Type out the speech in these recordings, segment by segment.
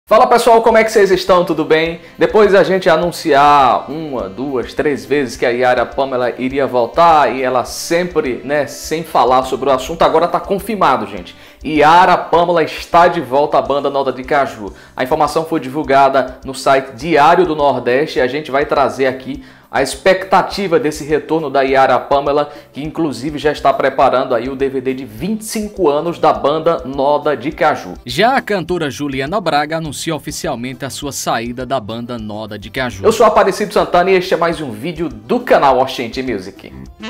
Fala pessoal, como é que vocês estão? Tudo bem? Depois da gente anunciar uma, duas, três vezes que a Yara Pamela iria voltar e ela sempre, sem falar sobre o assunto, agora tá confirmado, gente. Yara Pamela está de volta à banda Nota de Caju. A informação foi divulgada no site Diário do Nordeste e a gente vai trazer aqui a expectativa desse retorno da Yara Pamela, que inclusive já está preparando aí o DVD de 25 anos da banda Nota de Caju. Já a cantora Juliana Braga anunciou oficialmente a sua saída da banda Nota de Caju. Eu sou Aparecido Santana e este é mais um vídeo do canal Oxente Music.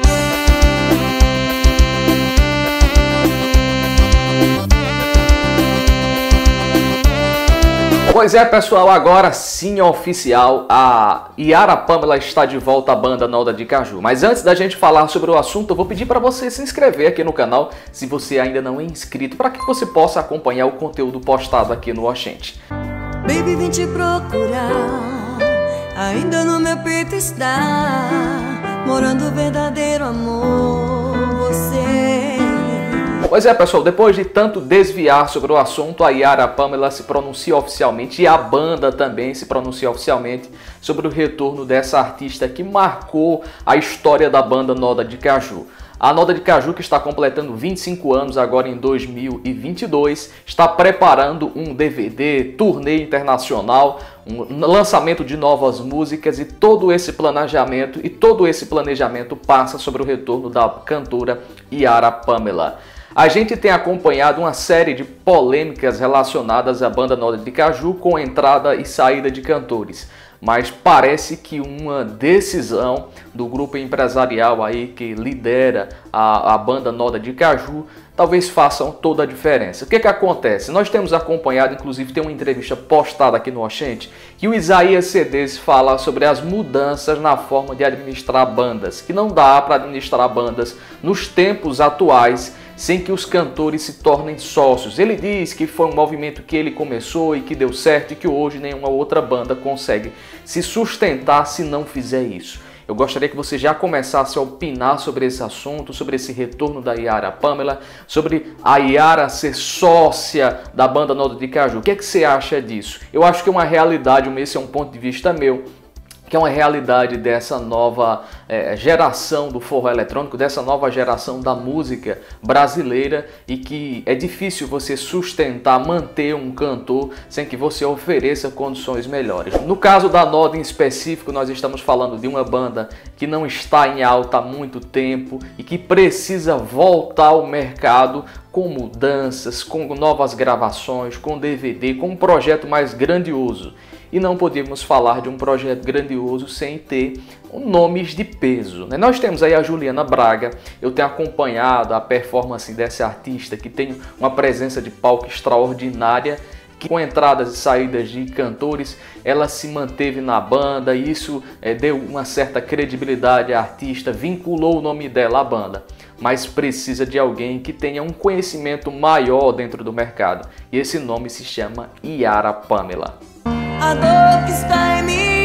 Pois é, pessoal, agora sim é oficial, a Yara Pamela está de volta à banda Nota de Caju. Mas antes da gente falar sobre o assunto, eu vou pedir para você se inscrever aqui no canal, se você ainda não é inscrito, para que você possa acompanhar o conteúdo postado aqui no Oxente. Baby, vim te procurar, ainda no meu peito está morando o verdadeiro amor, você. Pois é, pessoal, depois de tanto desviar sobre o assunto, a Yara Pamela se pronuncia oficialmente e a banda também se pronuncia oficialmente sobre o retorno dessa artista que marcou a história da banda Nota de Caju. A Nota de Caju, que está completando 25 anos agora em 2022, está preparando um DVD, turnê internacional, um lançamento de novas músicas e todo esse planejamento passa sobre o retorno da cantora Yara Pamela. A gente tem acompanhado uma série de polêmicas relacionadas à banda Nota de Caju com entrada e saída de cantores. Mas parece que uma decisão do grupo empresarial aí que lidera a banda Nota de Caju talvez façam toda a diferença. O que acontece? Nós temos acompanhado, inclusive tem uma entrevista postada aqui no Oxente, que o Isaías Cedês fala sobre as mudanças na forma de administrar bandas, que não dá para administrar bandas nos tempos atuais sem que os cantores se tornem sócios. Ele diz que foi um movimento que ele começou e que deu certo e que hoje nenhuma outra banda consegue se sustentar se não fizer isso. Eu gostaria que você já começasse a opinar sobre esse assunto, sobre esse retorno da Yara Pamela, sobre a Yara ser sócia da banda Nota de Caju. O que é que você acha disso? Eu acho que é uma realidade, esse é um ponto de vista meu, que é uma realidade dessa nova geração do forró eletrônico, dessa nova geração da música brasileira e que é difícil você sustentar, manter um cantor sem que você ofereça condições melhores. No caso da Nota em específico, nós estamos falando de uma banda que não está em alta há muito tempo e que precisa voltar ao mercado com mudanças, com novas gravações, com DVD, com um projeto mais grandioso. E não podemos falar de um projeto grandioso sem ter nomes de peso, né? Nós temos aí a Juliana Braga. Eu tenho acompanhado a performance dessa artista que tem uma presença de palco extraordinária, que com entradas e saídas de cantores, ela se manteve na banda e isso deu uma certa credibilidade à artista, vinculou o nome dela à banda. Mas precisa de alguém que tenha um conhecimento maior dentro do mercado. E esse nome se chama Yara Pamela. A dor que está em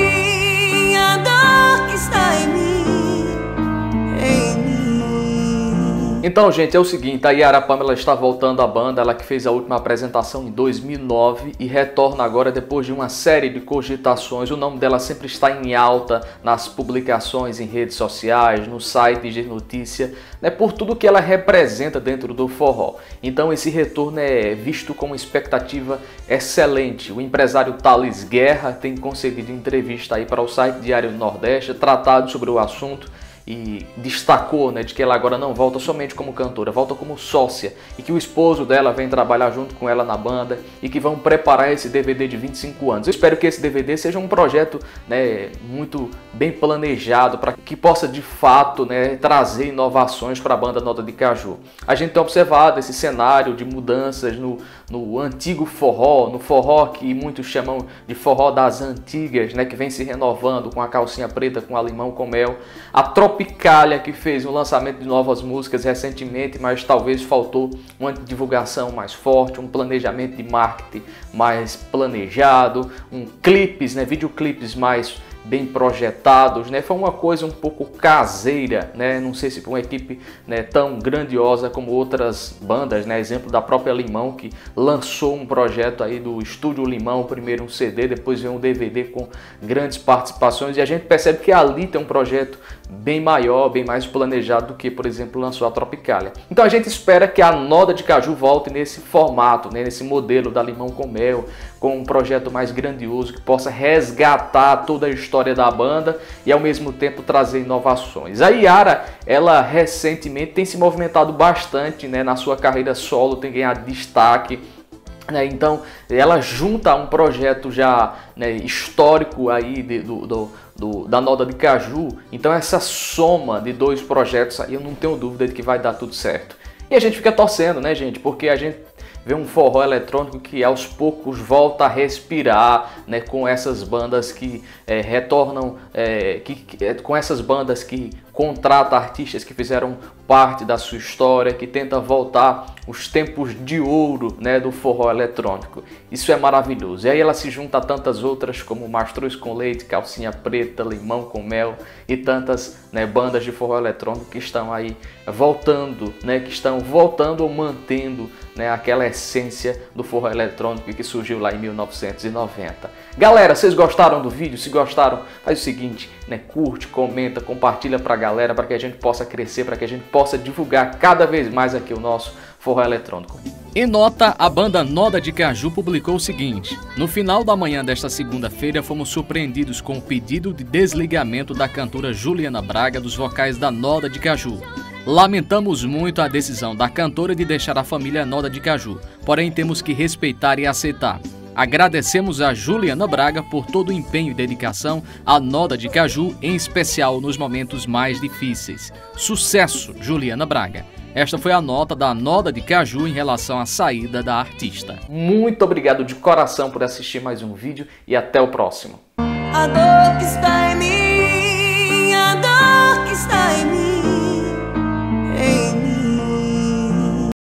mim, a dor que está em mim, em mim. Então, gente, é o seguinte, a Yara Pamela está voltando à banda, ela que fez a última apresentação em 2009 e retorna agora depois de uma série de cogitações. O nome dela sempre está em alta nas publicações em redes sociais, nos sites de notícia, por tudo que ela representa dentro do forró. Então esse retorno é visto com uma expectativa excelente. O empresário Thales Guerra tem concedido entrevista aí para o site Diário do Nordeste, tratado sobre o assunto e destacou de que ela agora não volta somente como cantora, volta como sócia e que o esposo dela vem trabalhar junto com ela na banda e que vão preparar esse DVD de 25 anos. Eu espero que esse DVD seja um projeto muito bem planejado para que possa de fato trazer inovações para a banda Nota de Caju. A gente tem observado esse cenário de mudanças no antigo forró, no forró que muitos chamam de forró das antigas, que vem se renovando com a calcinha preta, com a limão com mel. A Tropicália, que fez um lançamento de novas músicas recentemente, mas talvez faltou uma divulgação mais forte, um planejamento de marketing mais planejado, videoclipes mais bem projetados, né? Foi uma coisa um pouco caseira, né? Não sei se foi uma equipe, né, tão grandiosa como outras bandas, né? Exemplo da própria Limão, que lançou um projeto aí do Estúdio Limão, primeiro um CD, depois veio um DVD com grandes participações, e a gente percebe que ali tem um projeto bem maior, bem mais planejado do que, por exemplo, lançou a Tropicália. Então a gente espera que a Noda de Caju volte nesse formato, né, nesse modelo da Limão com Mel, com um projeto mais grandioso que possa resgatar toda a história da banda e ao mesmo tempo trazer inovações. A Yara, ela recentemente tem se movimentado bastante, né, na sua carreira solo, tem ganhado destaque. Então ela junta um projeto já, né, histórico aí da Noda de Caju. Então essa soma de dois projetos aí, eu não tenho dúvida de que vai dar tudo certo. E a gente fica torcendo, né, gente, porque a gente vê um forró eletrônico que aos poucos volta a respirar, né, com essas bandas que retornam, com essas bandas que contratam artistas que fizeram parte da sua história, que tenta voltar os tempos de ouro, né, do forró eletrônico. Isso é maravilhoso. E aí ela se junta a tantas outras como Mastruz com Leite, Calcinha Preta, Limão com Mel e tantas, né, bandas de forró eletrônico que estão aí voltando, né, que estão voltando ou mantendo, né, aquela essência do forró eletrônico que surgiu lá em 1990. Galera, vocês gostaram do vídeo? Se gostaram, faz o seguinte, né, curte, comenta, compartilha pra galera, para que a gente possa crescer, para que a gente possa divulgar cada vez mais aqui o nosso forró eletrônico. Em nota, a banda Noda de Caju publicou o seguinte: no final da manhã desta segunda-feira, fomos surpreendidos com o pedido de desligamento da cantora Juliana Braga dos vocais da Noda de Caju. Lamentamos muito a decisão da cantora de deixar a família Noda de Caju, porém temos que respeitar e aceitar. Agradecemos a Juliana Braga por todo o empenho e dedicação à Noda de Caju, em especial nos momentos mais difíceis. Sucesso, Juliana Braga! Esta foi a nota da Noda de Caju em relação à saída da artista. Muito obrigado de coração por assistir mais um vídeo e até o próximo. A dor que está